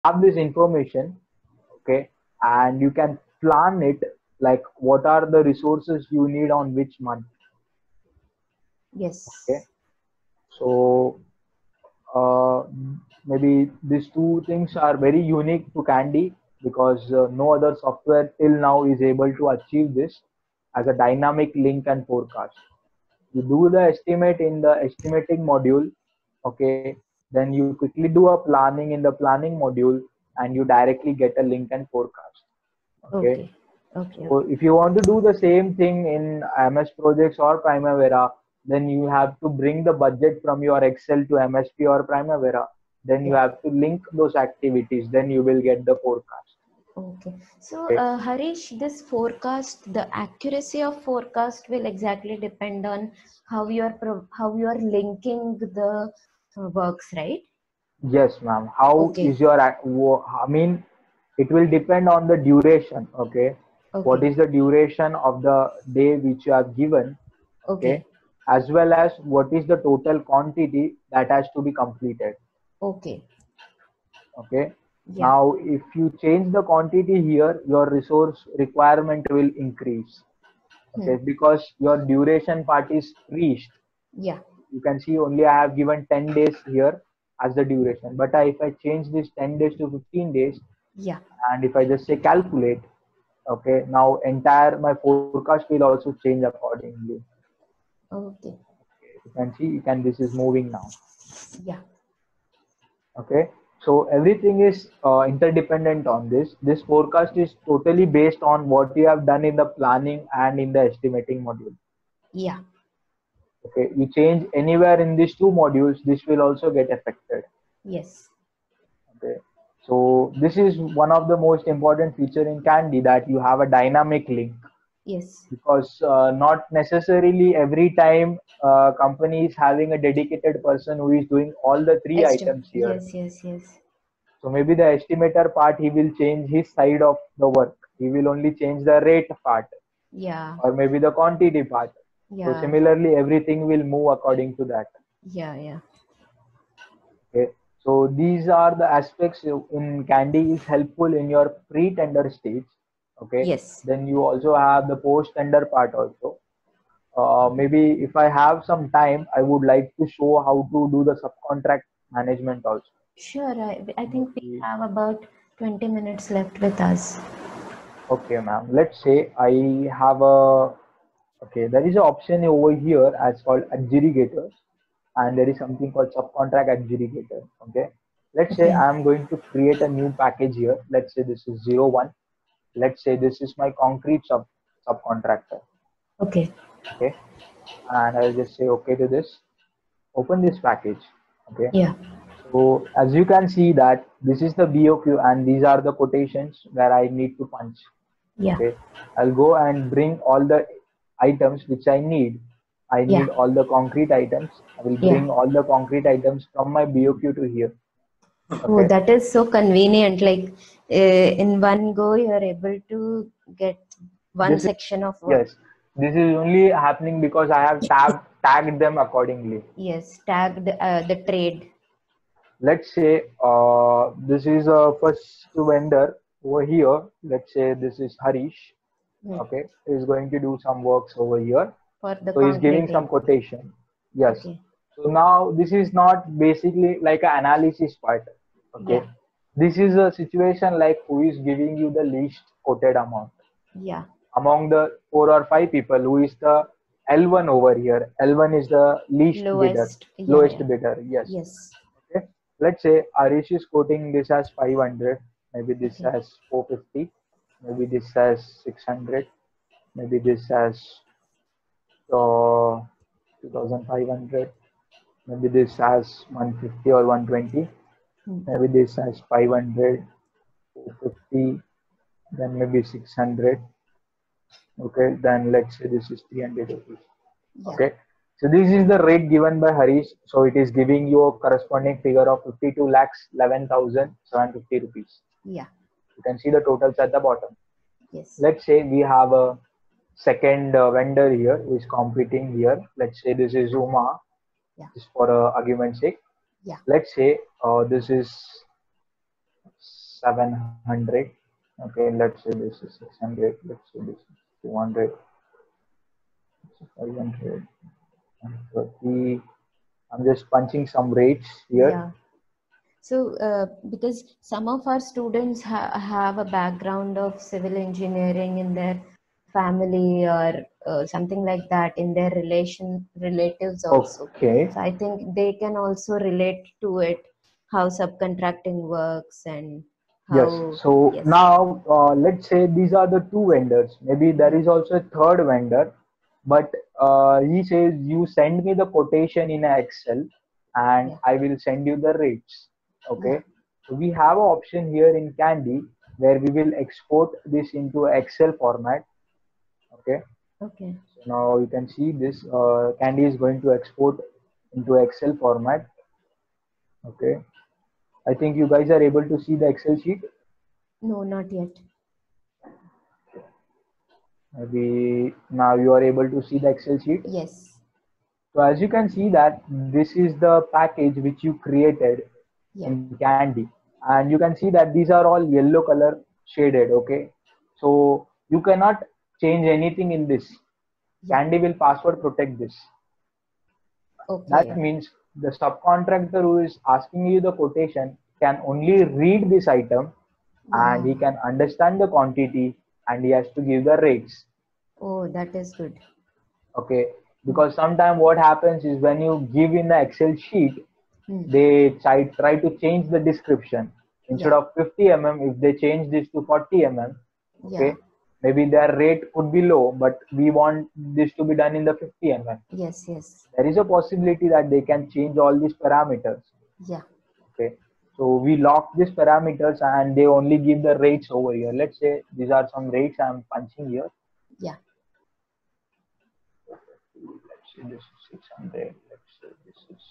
have this information, okay, and you can plan it, like what are the resources you need on which month. Okay, Yes. so uh, maybe these two things are very unique to Candy, because no other software till now is able to achieve this as a dynamic link and forecast. You do the estimate in the estimating module, okay, then you quickly do a planning in the planning module, and you directly get a link and forecast. Okay, Okay. Okay. so Okay. if you want to do the same thing in MS Projects or Primavera, then you have to bring the budget from your Excel to MSP or Primavera. Then you Yeah. have to link those activities. Then you will get the forecast. Okay. So, Okay. Harish, this forecast, the accuracy of forecast will exactly depend on how you are linking the works, right? Yes, ma'am. How Okay. is your? I mean, it will depend on the duration. Okay. What Okay. is the duration of the day which you have given? Okay, Okay. as well as what is the total quantity that has to be completed. Okay. Okay, Yeah. now if you change the quantity here, your resource requirement will increase. Hmm. Okay, because your duration part is reached. Yeah. You can see only I have given 10 days here as the duration, but if I change this 10 days to 15 days, Yeah. and if I just say calculate, okay, now entire my forecast will also change accordingly. Okay. You can see, you can, this is moving now. Yeah. Okay, so everything is interdependent on this. This forecast is totally based on what you have done in the planning and in the estimating module. Yeah. Okay, you change anywhere in these two modules, this will also get affected. Yes. Okay, so this is one of the most important feature in Candy, that you have a dynamic link, Yes. because not necessarily every time company is having a dedicated person who is doing all the three items here. Yes. Yes. Yes. So maybe the estimator part, he will change his side of the work. He will only change the rate part, Yeah. or maybe the quantity part. So Yeah. similarly, everything will move according to that. Yeah. Yeah. Okay. So these are the aspects in Candy is helpful in your pre-tender stage. Okay. Yes. Then you also have the post-tender part also. Maybe if I have some time, I would like to show how to do the subcontract management also. Sure. I think we Maybe. have about 20 minutes left with us. Okay, ma'am. Let's say I have a, okay, there is an option over here as called adjudicator, and there is something called subcontract adjudicator. Okay. Let's say Okay. I'm going to create a new package here. Let's say this is 01. Let's say this is my concrete subcontractor. Okay. Okay. And I'll just say okay to this. Open this package. Okay. Yeah. So as you can see that this is the BOQ, and these are the quotations where I need to punch. Yeah. Okay, I'll go and bring all the items which I need. I Yeah. need all the concrete items. I will Yeah. bring all the concrete items from my BOQ to here. Oh, Okay. that is so convenient. Like in one go, you are able to get one This is, section of work. yes, this is only happening because I have tagged them accordingly. Yes, tagged the trade. Let's say this is a first vendor over here. Let's say this is Harish. Hmm. Okay, he's going to do some works over here. For the So he's giving some concreting. quotation. Yes. Okay. So now this is not basically like an analysis part. Yeah. Okay. This is a situation like who is giving you the least quoted amount Yeah. among the 4 or 5 people. Who is the L1 over here? L1 is the least bidder, Lowest. Yeah. lowest Yeah. bidder. Yes. Yes. Okay. Let's say Arish is quoting this as 500. Maybe this Okay. as 450. Maybe this as 600. Maybe this as 2500. Maybe this has 150 or 120. Hmm. Maybe this has 500, 450, then maybe 600. Okay, then let's say this is 300 rupees. Yeah. Okay, so this is the rate given by Harish. So it is giving you a corresponding figure of 52 lakhs 11,750 rupees. Yeah. You can see the totals at the bottom. Yes. Let's say we have a second vendor here who is competing here. Let's say this is Uma, Yeah. just for argument's sake. Yeah. Let's say this is 700. Okay, let's say this is 600. Let's say this is 200. 500. 30. I'm just punching some rates here. Yeah. So, because some of our students have a background of civil engineering in their family or something like that in their relatives also. Okay. So I think they can also relate to it, how subcontracting works and Yes. how, So yes, now let's say these are the two vendors. Maybe there is also a third vendor, but he says you send me the quotation in a Excel and yeah, I will send you the rates. yeah, Okay. So we have an option here in Candy where we will export this into Excel format. Okay. okay, So now you can see this Candy is going to export into Excel format. Okay. I think you guys are able to see the Excel sheet. no, not yet. Maybe now you are able to see the Excel sheet. Yes, So as you can see that this is the package which you created yeah, in Candy, and you can see that these are all yellow color shaded. Okay, so you cannot change anything in this. yeah, Candy will password protect this. That okay, means the subcontractor who is asking you the quotation can only read this item and yeah. he can understand the quantity and he has to give the rates. Oh, that is good. Okay, Hmm. because sometimes what happens is when you give in the Excel sheet, Hmm. they try to change the description. Instead Yeah, of 50 mm, if they change this to 40 mm, yeah, okay, maybe their rate could be low, but we want this to be done in the 50 mm. yes, yes, There is a possibility that they can change all these parameters. yeah, Okay, so we lock these parameters and they only give the rates over here. Let's say these are some rates I'm punching here. yeah, Let's say this is 600. Let's say this is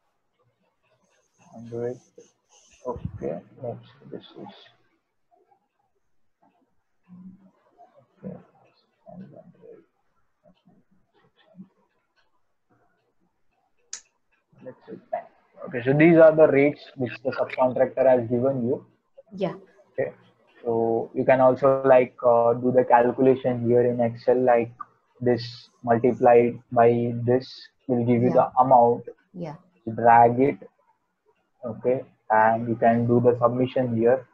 100. Okay, let's say this is okay. 100. Let's say 10. Okay, so these are the rates which the subcontractor has given you. yeah, Okay, so you can also like do the calculation here in Excel, like this multiplied by this will give you yeah, the amount. yeah, Drag it, okay, and you can do the submission here.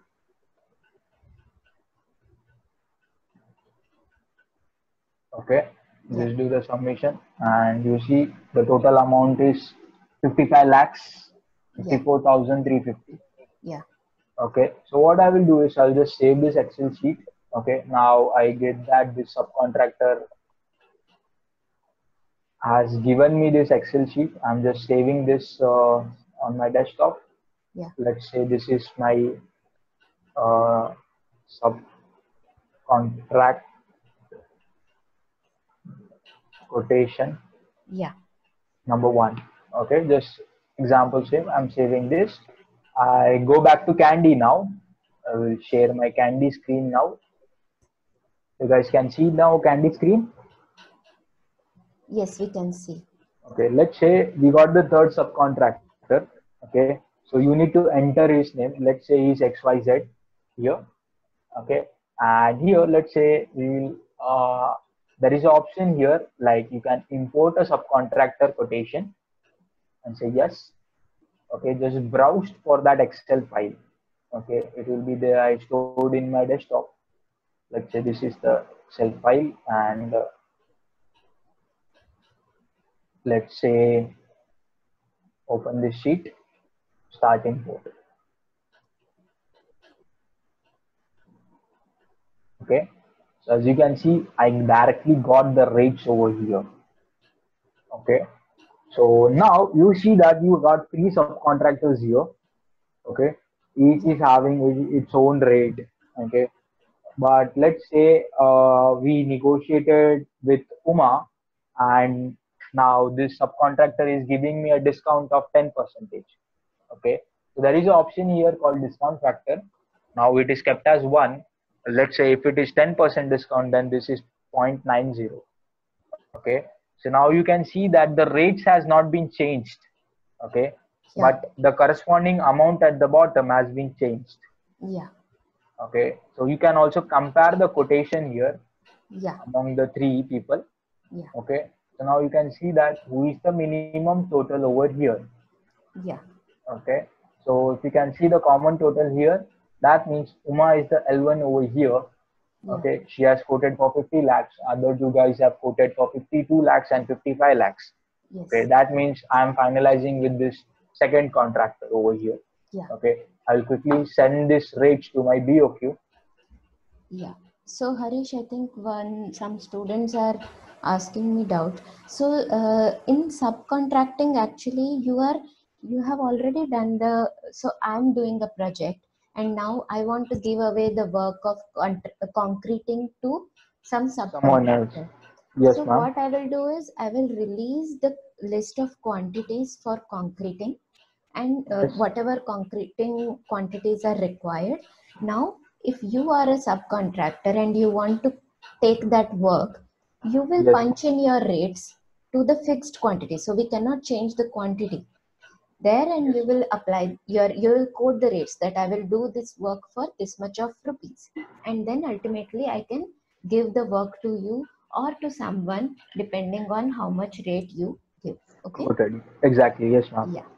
Okay, yeah, just do the submission and you see the total amount is 55 lakhs yeah, 54,350. yeah, Okay, so what I will do is I'll just save this Excel sheet. Okay, now I get that this subcontractor has given me this Excel sheet. I'm just saving this on my desktop. yeah, Let's say this is my uh, subcontract quotation yeah, number one. Okay, just example save. I'm saving this. I go back to Candy now. I will share my Candy screen now. You guys can see now Candy screen. yes, we can see. Okay, let's say we got the third subcontractor. Okay, so you need to enter his name. Let's say he's XYZ here. Okay, and here let's say we will there is an option here like you can import a subcontractor quotation and say yes. Okay, just browse for that Excel file. Okay, it will be there. I stored in my desktop. Let's say this is the Excel file and let's say open this sheet, start import. Okay, so as you can see I directly got the rates over here. Okay, so now you see that you got three subcontractors here. Okay, each Yeah, is having its own rate. Okay, but let's say we negotiated with Uma and now this subcontractor is giving me a discount of 10 percentage. Okay, so there is an option here called discount factor. Now it is kept as 1. Let's say if it is 10% discount, then this is 0.90. Okay, so now you can see that the rates has not been changed. Okay, yeah, but the corresponding amount at the bottom has been changed. yeah, Okay, so you can also compare the quotation here Yeah. among the three people. Yeah. Okay, so now you can see that who is the minimum total over here. Yeah. Okay, so if you can see the common total here, that means Uma is the L1 over here. Yeah. Okay, she has quoted for 50 lakhs. Other two guys have quoted for 52 lakhs and 55 lakhs. Okay, Yes. that means I am finalizing with this second contractor over here. Yeah. Okay, I'll quickly send this rates to my BOQ. Yeah. So Harish, I think some students are asking me doubt. So in subcontracting, actually, you have already done the. So I'm doing a project, and now I want to give away the work of concreting to some Someone else. subcontractor. Yes, So ma'am. what I will do is I will release the list of quantities for concreting, and Yes. whatever concreting quantities are required. Now if you are a subcontractor and you want to take that work, you will Yes. punch in your rates to the fixed quantity, so we cannot change the quantity there, and Yes. you will apply you will quote the rates that I will do this work for this much of rupees, and then ultimately I can give the work to you or to someone depending on how much rate you give. Okay. Quoted. Exactly. Yes, ma'am. Yeah.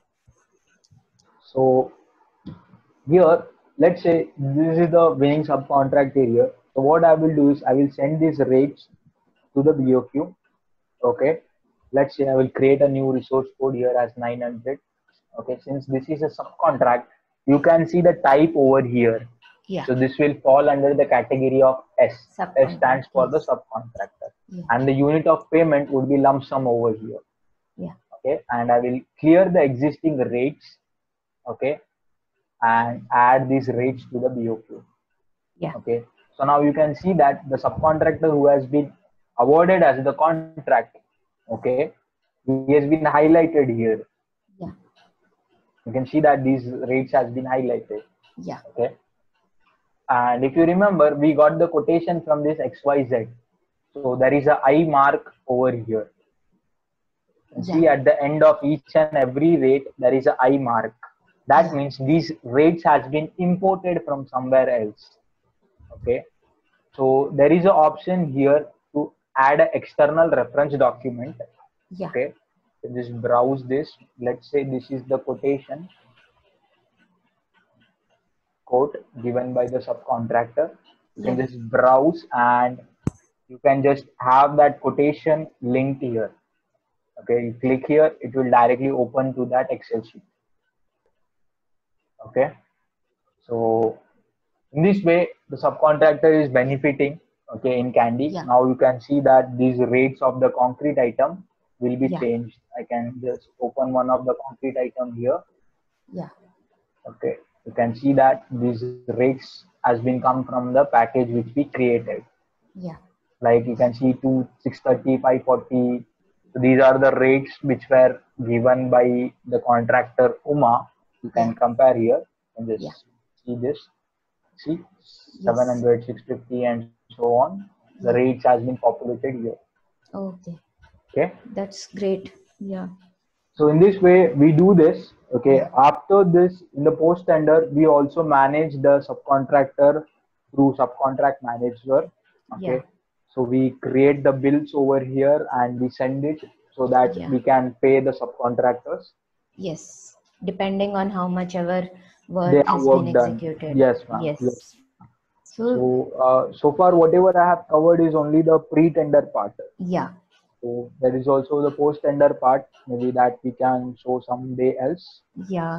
So here, let's say this is the winning subcontract area. So what I will do is I will send these rates to the BOQ. Okay. Let's say I will create a new resource code here as 900. Okay. Since this is a subcontract, you can see the type over here. Yeah. So this will fall under the category of S. S Subcontract. stands for the Yes. subcontractor. Yeah. And the unit of payment would be lump sum over here. Yeah. Okay. And I will clear the existing rates. Okay. And add these rates to the BOQ. Yeah. Okay. So now you can see that the subcontractor who has been awarded as the contract. Okay. He has been highlighted here. Yeah. You can see that these rates has been highlighted. Yeah. Okay. And if you remember, we got the quotation from this XYZ. So there is a I mark over here. And Yeah. see at the end of each and every rate, there is a I mark. That Yeah. means these rates has been imported from somewhere else. Okay. So there is an option here to add an external reference document. Yeah. Okay. So just browse this. Let's say this is the quotation quote given by the subcontractor. You can Yeah. just browse and you can just have that quotation linked here. Okay, you click here, it will directly open to that Excel sheet. Okay, so in this way, the subcontractor is benefiting. Okay, in Candy. Yeah. Now you can see that these rates of the concrete item will be Yeah. changed. I can just open one of the concrete item here. Yeah. Okay, you can see that these rates has been come from the package which we created. Yeah. Like you can see 2 630 540. So these are the rates which were given by the contractor Uma. You Yeah. can compare here and Yeah. just see this. See Yes. 700, 650, and so on. The Yeah. rates has been populated here. Okay. Okay. That's great. Yeah. So in this way we do this. Okay. Yeah. After this, in the post tender, we also manage the subcontractor through subcontract manager. Yeah. Okay. So we create the bills over here and we send it so that Yeah. we can pay the subcontractors. Yes. Depending on how much our They work have has been work done. executed. Yes, ma'am. Yes. Yes. So So far, whatever I have covered is only the pre-tender part. yeah. So there is also the post-tender part, maybe that we can show someday else. Yeah.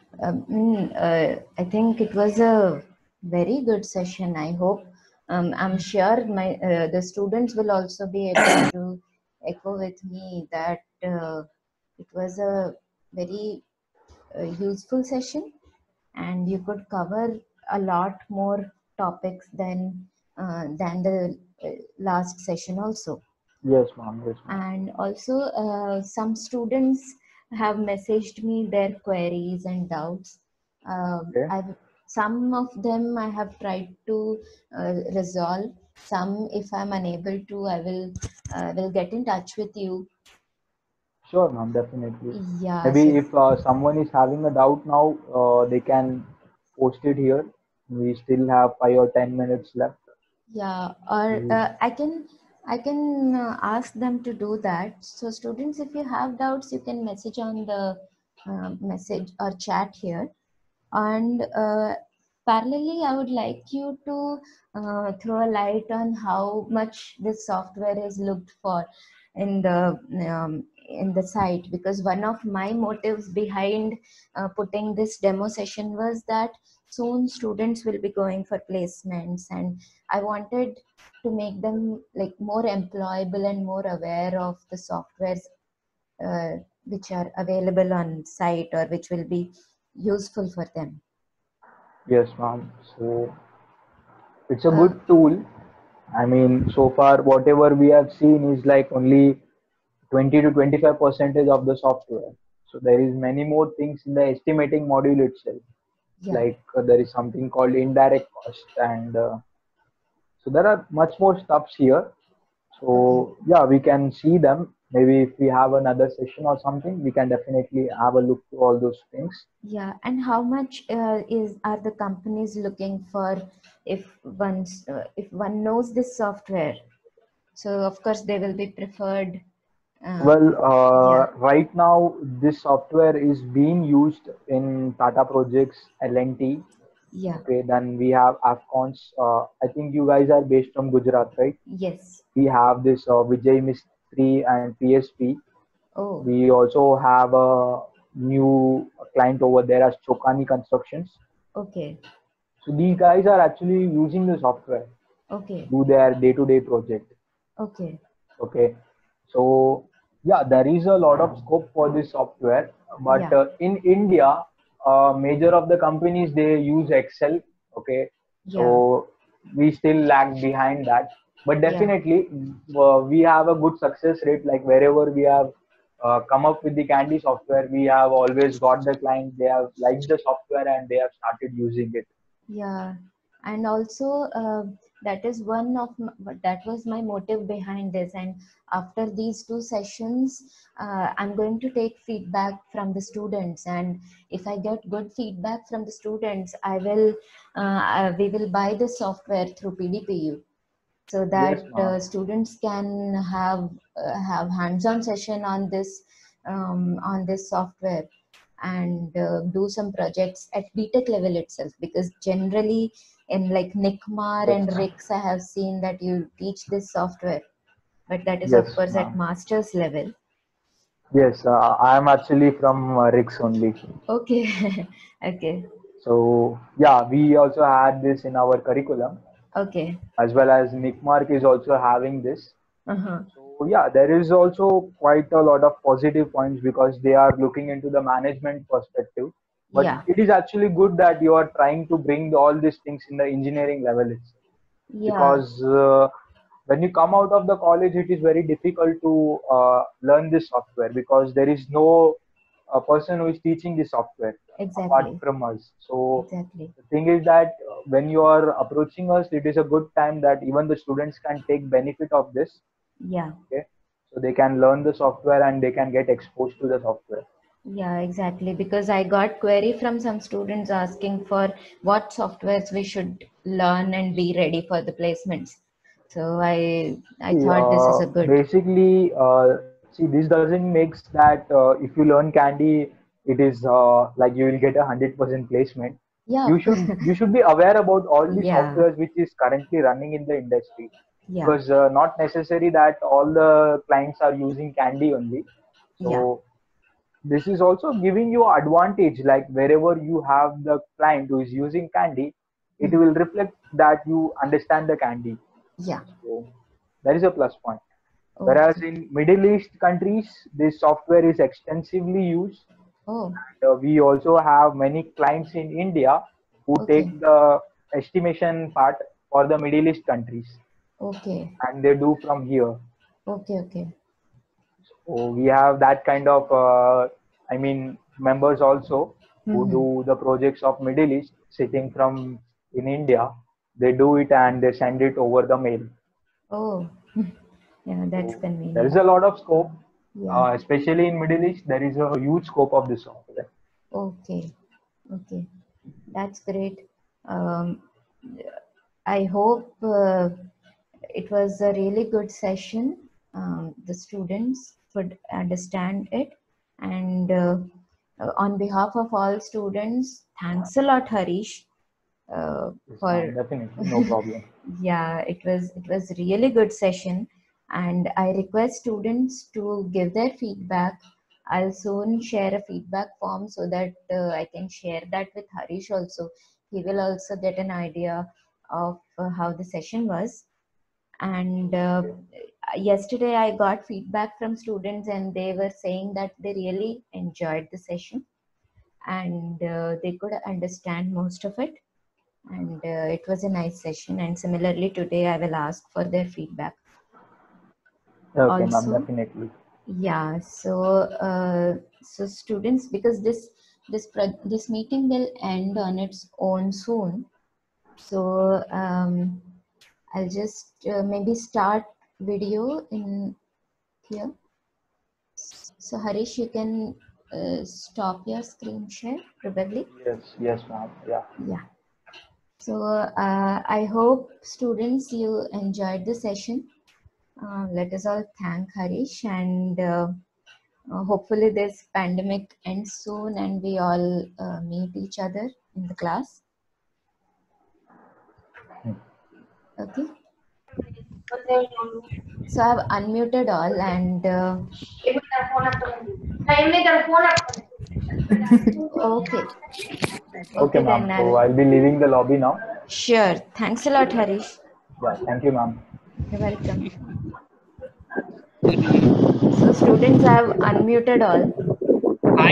I think it was a very good session. I hope. I'm sure the students will also be able to echo with me that it was a very useful session, and you could cover a lot more topics than the last session also. Yes, ma'am. Yes, ma'am. And also some students have messaged me their queries and doubts. Okay. I've Some of them I have tried to resolve. Some, if I'm unable to, I will get in touch with you. Sure, ma'am. Definitely. Yeah. So Maybe if someone is having a doubt now, they can post it here. We still have 5 or 10 minutes left. Yeah, or Mm. I can ask them to do that. So students, if you have doubts, you can message on the message or chat here. And parallelly, I would like you to throw a light on how much this software is looked for in the site, because one of my motives behind putting this demo session was that soon students will be going for placements, and I wanted to make them like more employable and more aware of the softwares which are available on site or which will be useful for them. Yes, ma'am. So it's a Uh, good tool. I mean, so far, whatever we have seen is like only 20 to 25 percentage of the software. So there is many more things in the estimating module itself. yeah. Like there is something called indirect cost, and so there are much more stuffs here. Okay. So yeah, we can see them. Maybe if we have another session or something, we can definitely have a look to all those things. Yeah. And how much is are the companies looking for if one knows this software? So of course they will be preferred. Well, Yeah. right now this software is being used in Tata Projects, L&T. Yeah. Okay, then we have Afcons. I think you guys are based from Gujarat, right? Yes. We have this Vijay Mistry and PSP. Oh. We also have a new client over there as Chokani Constructions. Okay. So these guys are actually using the software to Okay. do their day-to-day project. Okay. Okay, so yeah, there is a lot of scope for this software, but Yeah. in India, major of the companies they use Excel. Okay, Yeah. so we still lag behind that, but Yeah. definitely we have a good success rate. Like wherever we have come up with the Candy software, we have always got the client. They have liked the software and they have started using it. Yeah, and also that is one of that was my motive behind this. And after these two sessions, I'm going to take feedback from the students, and if I get good feedback from the students, we will buy the software through PDPU, so Yes, that ma'am. students can have hands-on session on this software, and do some projects at BTech level itself, because generally in like NICMAR Yes, and RICS I have seen that you teach this software, but that is of yes, course at ma'am. master's level. Yes, I am actually from Rix only. Okay. Okay. So yeah, we also had this in our curriculum, Okay. as well as Nickmark is also having this. Uh-huh. So yeah, there is also quite a lot of positive points because they are looking into the management perspective. But Yeah. it is actually good that you are trying to bring all these things in the engineering level itself, Yeah. because when you come out of the college, it is very difficult to learn this software because there is no person who is teaching the software apart Exactly. from us. So Exactly. the thing is that when you are approaching us, it is a good time that even the students can take benefit of this. Yeah. Okay, so they can learn the software and they can get exposed to the software. Yeah, exactly. Because I got query from some students asking for what softwares we should learn and be ready for the placements. So I See, thought this is a good. basically, see, this doesn't makes that if you learn Candy, it is like you will get 100% placement. Yeah. You should be aware about all the Yeah. softwares which is currently running in the industry, Yeah. because not necessary that all the clients are using Candy only. Yeah. So this is also giving you advantage. Like wherever you have the client who is using Candy, it Mm. will reflect that you understand the Candy. Yeah. So that is a plus point. Whereas Okay. in Middle East countries, this software is extensively used. Oh, We also have many clients in India who okay. take the estimation part for the Middle East countries, Okay. and they do from here. Okay. Okay. So we have that kind of, I mean, members also who Mm-hmm. do the projects of Middle East sitting from in India. They do it and they send it over the mail. Oh, yeah, that's So there is convenient. a lot of scope, Yeah. especially in Middle East. There is a huge scope of this software. Okay. Okay. That's great. Um, I hope it was a really good session. The students could understand it. And on behalf of all students, thanks a lot, Harish, Yes, for ma'am. Definitely, no problem. yeah, it was really good session, and I request students to give their feedback. I'll soon share a feedback form so that I can share that with Harish also. He will also get an idea of how the session was. And yesterday I got feedback from students, and they were saying that they really enjoyed the session, and they could understand most of it, and it was a nice session. And similarly today I will ask for their feedback Okay, ma'am. also. Definitely. Yeah, so students, because this meeting will end on its own soon, so I'll just maybe start video in here. So Harish, you can stop your screen share probably. Yes, yes, ma'am. Yeah. Yeah. So I hope students you enjoyed the session. Let us all thank Harish, and hopefully this pandemic ends soon and we all meet each other in the class. Okay. So I've unmuted all, and okay. Okay, Okay, then ma'am. So I'll be leaving the lobby now. sure. Thanks a lot, Harish. Yeah. Thank you, ma'am. You're welcome. So students, I have unmuted all. Hi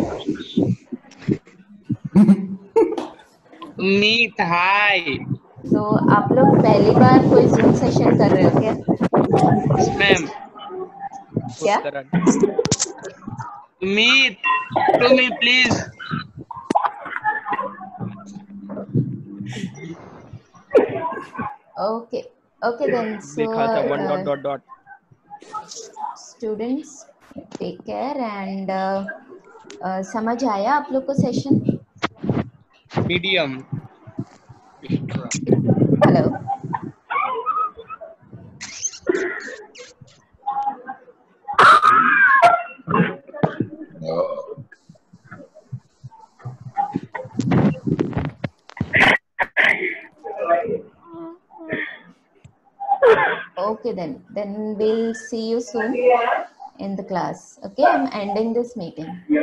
Meet hi So आप लोग पहली बार कोई Zoom session कर रहे हो क्या? Ma'am क्या? Meet to me please Okay. Okay then. So लिखा था one dot dot dot students, take care, and समझ आया आप लोग को session? Medium Hello. Okay then we'll see you soon in the class. Okay, I'm ending this meeting.